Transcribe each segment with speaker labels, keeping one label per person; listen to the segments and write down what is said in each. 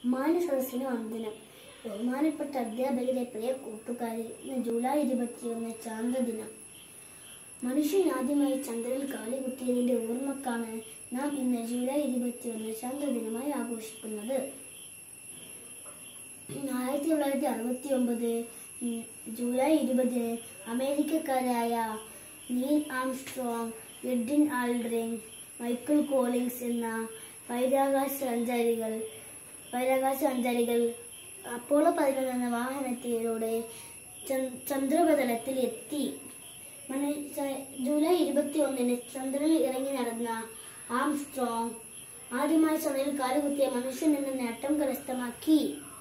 Speaker 1: മാന്യസദസ്സിന് വന്ദനം. ബഹുമാനപ്പെട്ട അധ്യാപകരെ, പ്രിയ കൂട്ടുകാരെ, ഇന്ന് ജൂലൈ 21 ചാന്ദ്രദിനം. മനുഷ്യൻ ആദ്യമായി ചന്ദ്രനിൽ കാലുകുത്തിയതിന്റെ ഓർമ്മക്കാണ് നാം ഇന്ന് ജൂലൈ 21 ചാന്ദ്രദിനമായി ആഘോഷിക്കുന്നത്. 1969 ജൂലൈ 20 അമേരിക്കക്കാരായ Neil Armstrong, Edwin Aldrin, Michael Collins എന്ന ബഹിരാകാശ സഞ്ചാരികൾ അപ്പോളോ 11 എന്ന വാഹനത്തിലൂടെ ചന്ദ്രപതലത്തിൽ എത്തി. ജൂലൈ 21 ചന്ദ്രനിൽ ഇറങ്ങി നടന്ന ആംസ്ട്രോങ് ആദ്യമായി ചന്ദ്രനിൽ കാലുകുത്തിയ മനുഷ്യൻ എന്ന നേട്ടം കരസ്ഥമാക്കി.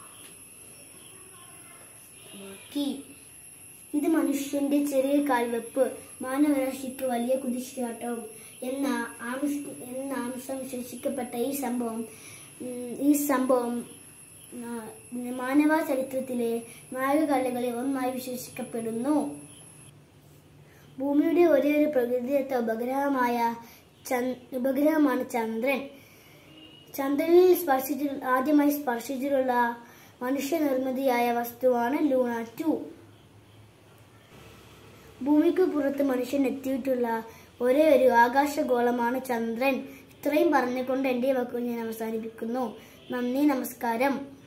Speaker 1: ഇത് മനുഷ്യന്റെ ചെറിയ കാൽവെപ്പ്, മാനവരാശിക്ക് വലിയ കുതിച്ചുചാട്ടവും എന്ന ആംസ്ട്രോങ് വിശേഷിക്കപ്പെട്ട ഈ സംഭവം മാനവ ചരിത്രത്തിലെ നാഴികക്കല്ലുകളിൽ ഒന്നായി വിശേഷിക്കപ്പെടുന്നു. ഭൂമിയുടെ ഒരേയൊരു പ്രകൃതിദത്ത ഉപഗ്രഹമാണ് ചന്ദ്രൻ. ചന്ദ്രനിൽ ആദ്യമായി സ്പർശിച്ചിട്ടുള്ള മനുഷ്യനിർമ്മിതിയായ വസ്തുവാണ് ലൂണ 2. ഭൂമിക്ക് പുറത്ത് മനുഷ്യൻ എത്തിയിട്ടുള്ള ഒരേ ഒരു ആകാശഗോളമാണ് ചന്ദ്രൻ. ഇത്രയും പറഞ്ഞുകൊണ്ട് എന്റെ വാക്കുകൾ ഞാൻ അവസാനിപ്പിക്കുന്നു. നന്ദി, നമസ്കാരം.